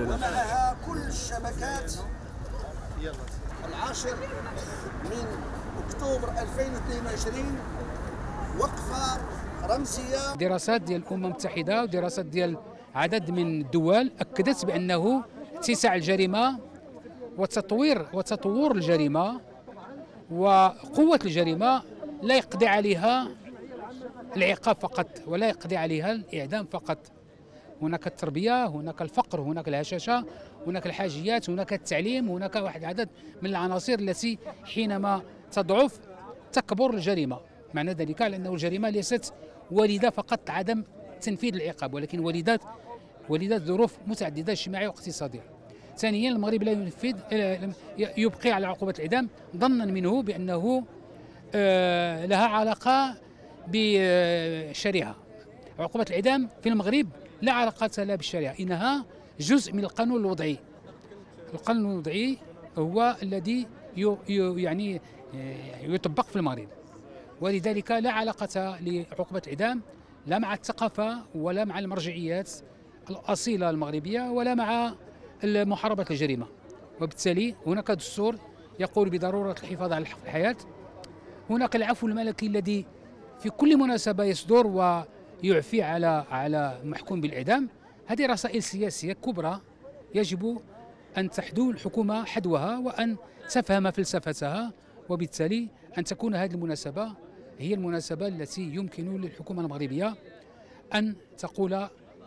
ومعها كل الشبكات. 10 من أكتوبر 2022 وقفة رمزية. دراسات ديال الأمم المتحدة ودراسات ديال عدد من الدول أكدت بأنه اتساع الجريمة وتطور الجريمة وقوة الجريمة لا يقضي عليها العقاب فقط ولا يقضي عليها الإعدام فقط. هناك التربية، هناك الفقر، هناك الهشاشة، هناك الحاجيات، هناك التعليم، هناك واحد عدد من العناصر التي حينما تضعف تكبر الجريمة. معنى ذلك على أن الجريمة ليست والدة فقط عدم تنفيذ العقاب، ولكن ولدت ظروف متعددة اجتماعية واقتصادية. ثانيا المغرب لا ينفذ يبقي على عقوبة الإعدام ظنا منه بأنه لها علاقة بالشريعة. عقوبة الإعدام في المغرب لا علاقة لها بالشريعة، إنها جزء من القانون الوضعي. القانون الوضعي هو الذي يعني يطبق في المغرب، ولذلك لا علاقة لعقوبة الإعدام لا مع الثقافة ولا مع المرجعيات الأصيلة المغربية ولا مع محاربة الجريمة. وبالتالي هناك دستور يقول بضرورة الحفاظ على الحياة، هناك العفو الملكي الذي في كل مناسبة يصدر ويعفي على محكوم بالإعدام. هذه رسائل سياسية كبرى يجب أن تحدو الحكومة حدوها وأن تفهم فلسفتها، وبالتالي أن تكون هذه المناسبة هي المناسبة التي يمكن للحكومة المغربية أن تقول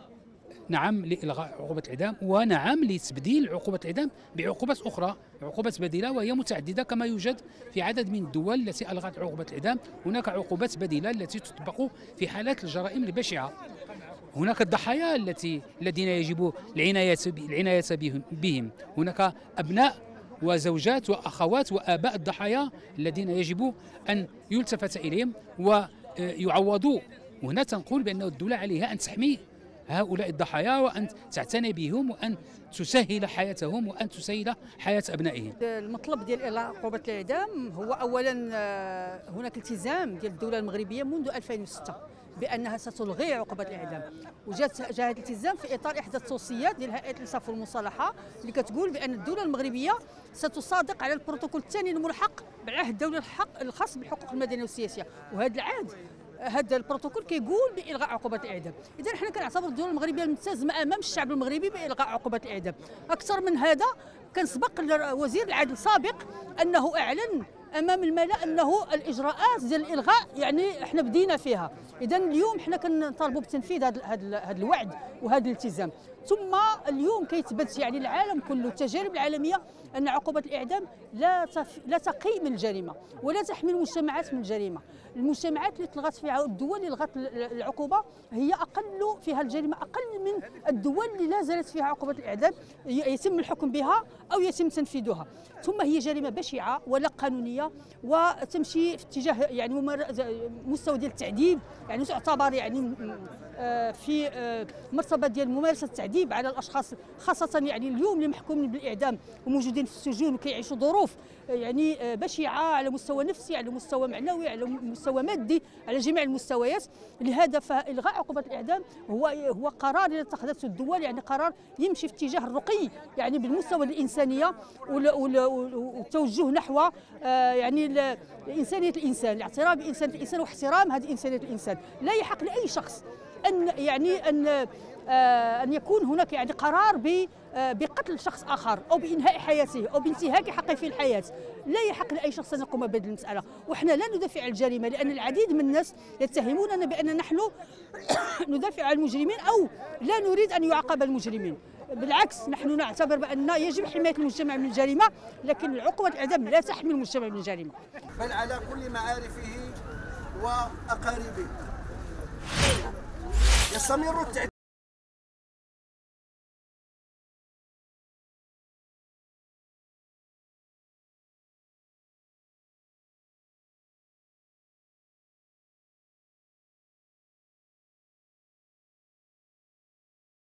نعم لإلغاء عقوبة الإعدام ونعم لتبديل عقوبة الإعدام بعقوبات أخرى، عقوبات بديلة، وهي متعددة كما يوجد في عدد من الدول التي ألغت عقوبة الإعدام. هناك عقوبات بديلة التي تطبق في حالات الجرائم البشعة. هناك الضحايا الذين يجب العناية بهم. هناك أبناء وزوجات وأخوات وآباء الضحايا الذين يجب أن يلتفت إليهم ويعوضوا. وهنا تنقول بأن الدولة عليها أن تحمي هؤلاء الضحايا وأن تعتني بهم وأن تسهل حياتهم وأن تسهل حياة أبنائهم. المطلب ديال إلغاء عقوبة الإعدام هو أولا هناك التزام ديال الدولة المغربية منذ 2006 بأنها ستلغي عقوبة الإعدام، جاء هذا الالتزام في إطار إحدى التوصيات ديال هيئة الإنصاف والمصالحة اللي كتقول بأن الدولة المغربية ستصادق على البروتوكول الثاني الملحق بالعهد الدولي الخاص بالحقوق المدنية والسياسية، وهذا العهد هذا البروتوكول كيقول بإلغاء عقوبة الإعدام. إذا حنا كنعتبر الدولة المغربية الملتزمة أمام الشعب المغربي بإلغاء عقوبة الإعدام. أكثر من هذا كان سبق وزير العدل السابق أنه أعلن امام الملأ انه الاجراءات ديال الالغاء يعني احنا بدينا فيها. اذا اليوم حنا كنطالبوا بتنفيذ هذا الوعد وهذا الالتزام. ثم اليوم كيثبت يعني العالم كله التجارب العالميه ان عقوبه الاعدام لا تقي من الجريمه ولا تحمي المجتمعات من الجريمه. المجتمعات اللي تلغت فيها الدول اللي لغت العقوبه هي اقل فيها الجريمه، اقل من الدول اللي لا زالت فيها عقوبه الاعدام يتم الحكم بها او يتم تنفيذها. ثم هي جريمه بشعه ولا قانونيه وتمشي في اتجاه يعني مستوى ديال التعذيب، يعني تعتبر يعني في مرتبه ديال ممارسه التعذيب على الاشخاص، خاصه يعني اليوم اللي محكومين بالاعدام وموجودين في السجون وكيعيشوا ظروف يعني بشعه على مستوى نفسي، على مستوى معنوي، على مستوى مادي، على جميع المستويات. لهذا فالغاء عقوبه الاعدام هو قرار اللي اتخذته الدول، يعني قرار يمشي في اتجاه الرقي يعني بالمستوى الانسانيه والتوجه نحو يعني انسانيه الانسان، الاعتراف بانسانيه الانسان واحترام هذه انسانيه الانسان. لا يحق لاي شخص ان يكون هناك يعني قرار بقتل شخص اخر او بانهاء حياته او بانتهاك حقه في الحياه. لا يحق لاي شخص ان يقوم بهذه المساله، وحنا لا ندافع عن الجريمه لان العديد من الناس يتهموننا بان نحن ندافع عن المجرمين او لا نريد ان يعاقب المجرمين. بالعكس، نحن نعتبر بان يجب حمايه المجتمع من الجريمه، لكن عقوبه الاعدام لا تحمي المجتمع من الجريمه. بل على كل معارفه واقاربه يستمر